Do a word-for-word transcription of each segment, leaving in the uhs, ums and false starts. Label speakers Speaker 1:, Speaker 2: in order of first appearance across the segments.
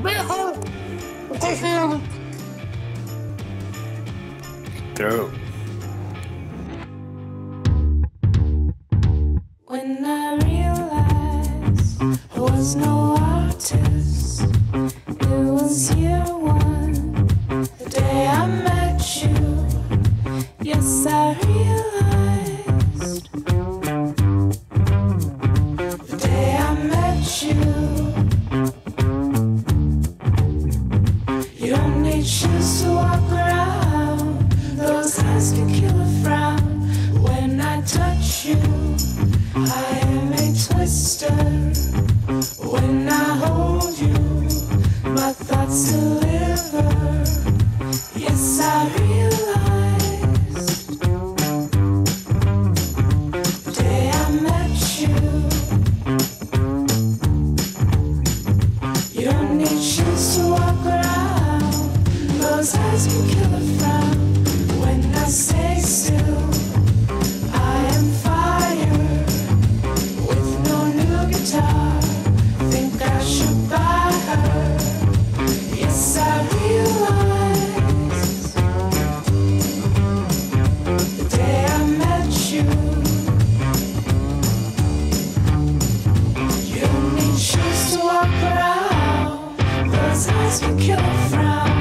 Speaker 1: Behold the hand.
Speaker 2: Throat.
Speaker 3: When I realized I was no artist, it was year one, the day I met you. Yes, I realized the day I met you. You don't need shoes to walk around, those eyes can kill a frown. When I touch you, I am a twister. When I hold you, my thoughts deliver. Yes, I realized the day I met you. You don't need shoes to walk around, those eyes can kill a frown. When I stay still, I am fire with no new guitar. Think I should buy her. Yes, I realize the day I met you. You don't need shoes to walk around, those eyes can kill a frown.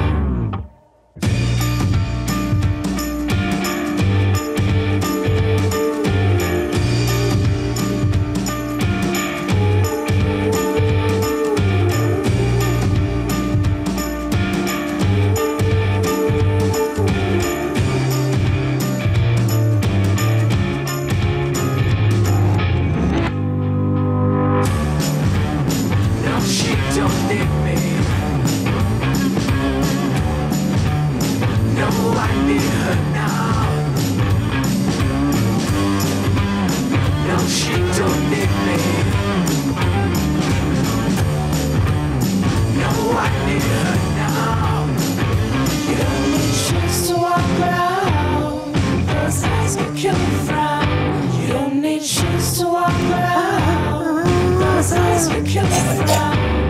Speaker 3: Kill a frown. You don't need shoes to walk around, those eyes will kill a frown.